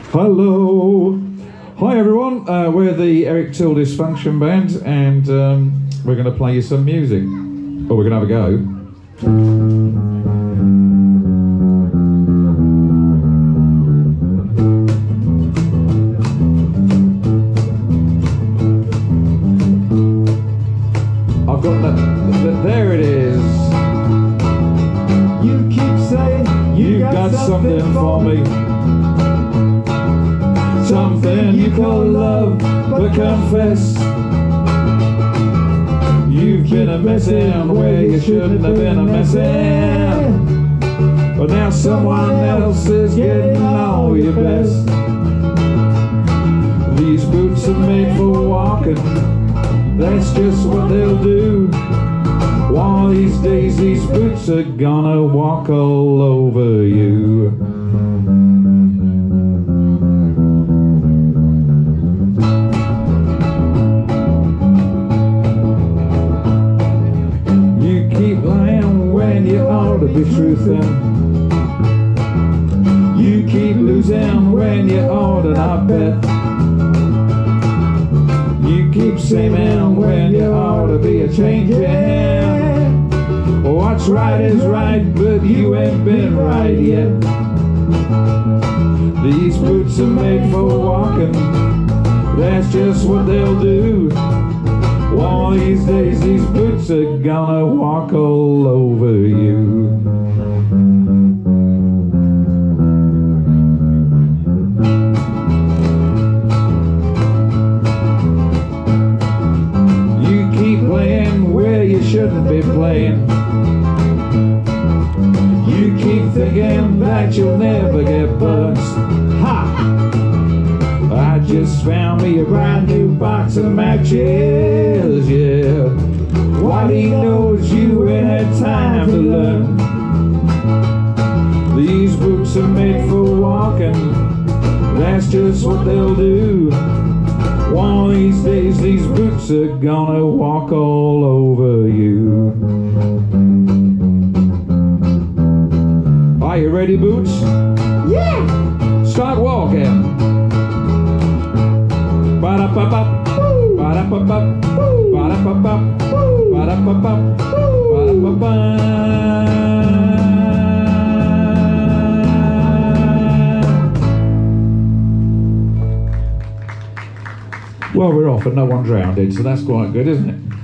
Hello. Hi everyone, we're the Eric Till Dysfunction Band, and we're going to play you some music. Or we're going to have a go. I've got that, there it is. You keep saying You got something for me. Something you call love, but confess you've been a messin' where you shouldn't have been a messin'. But now someone else is getting all your best. These boots are made for walking, that's just what they'll do. One of these days these boots are gonna walk all over you. You keep lying when you ought to be truthing. You keep losing when you ought to not bet. You keep seeming when you ought to be a-changing. What's right is right, but you ain't been right yet. These boots are made for walking, that's just what they'll do. One of these days these boots are gonna walk all over you. You shouldn't be playing. You keep thinking that you'll never get buzzed. Ha! I just found me a brand new box of matches, yeah. What he knows you ain't had time to learn. These boots are made for walking, that's just what they'll do. One of these days these boots are gonna walk all over you. Are you ready, Boots? Yeah! Start walking. Ba-da-ba-bop, ba-da-ba-bop, ba-da-ba-bop, ba-da-ba-bop, ba-da-ba-bop. Well, we're off and no one drowned, so that's quite good, isn't it?